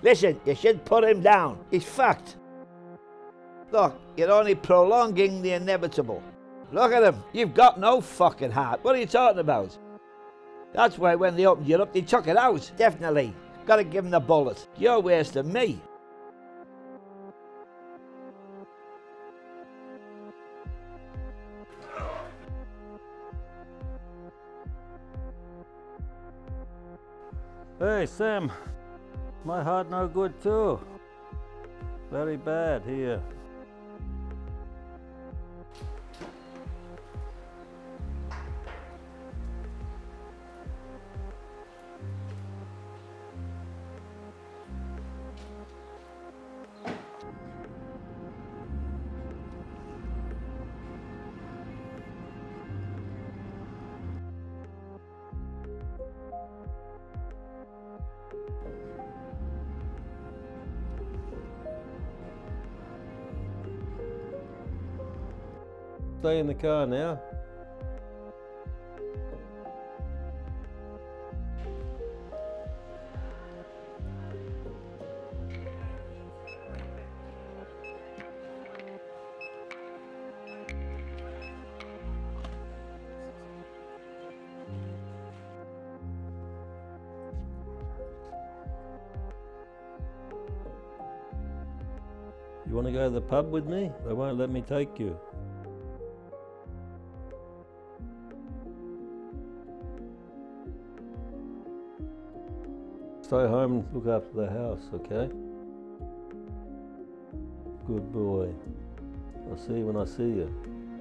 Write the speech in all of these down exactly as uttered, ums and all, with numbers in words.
Listen, you should put him down. He's fucked. Look, you're only prolonging the inevitable. Look at him. You've got no fucking heart. What are you talking about? That's why when they opened you up, they took it out. Definitely. Gotta give him the bullet. You're worse than me. Hey, Sam. My heart no good too. Very bad here. Stay in the car now. You want to go to the pub with me? They won't let me take you. Stay home and look after the house, okay? Good boy. I'll see you when I see you.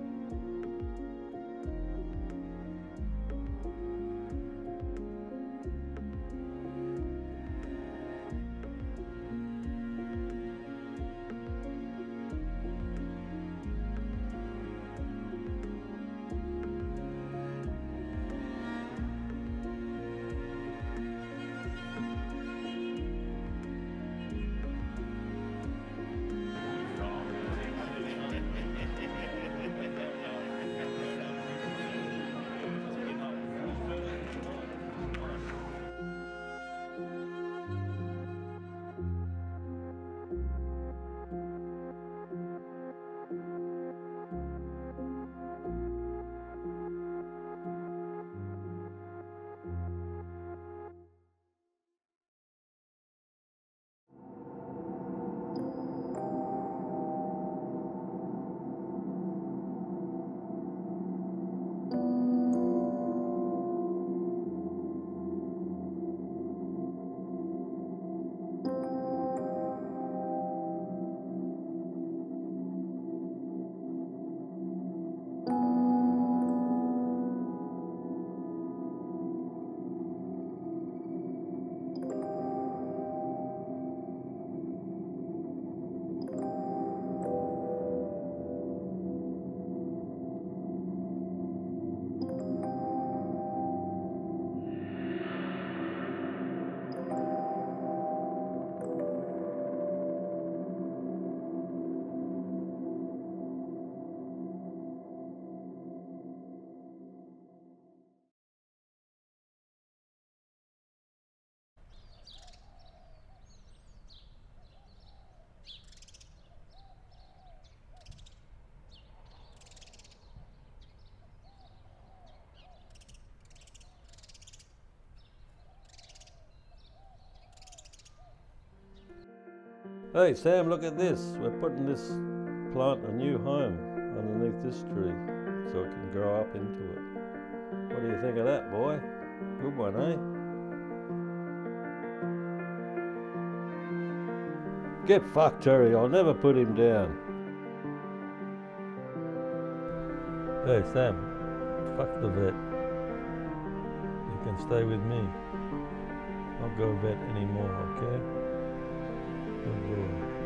Hey Sam, look at this. We're putting this plant a new home underneath this tree so it can grow up into it. What do you think of that, boy? Good one, eh? Get fucked, Terry. I'll never put him down. Hey Sam, fuck the vet. You can stay with me. I'll go vet anymore, okay? Good boy.